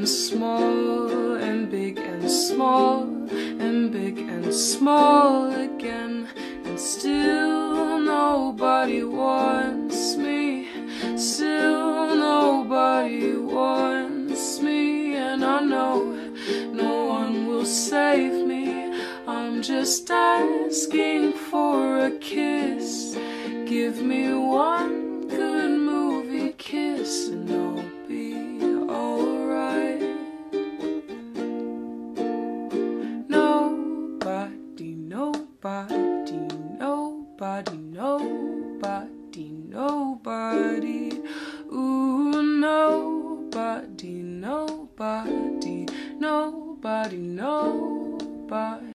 and small, and big and small, and big and small again. And still nobody wants me, still nobody wants me. And I know no one will save me. I'm just asking for a kiss. Give me one good movie kiss and I'll be alright. Nobody, nobody, nobody, nobody, nobody. Ooh, nobody, nobody, nobody, nobody.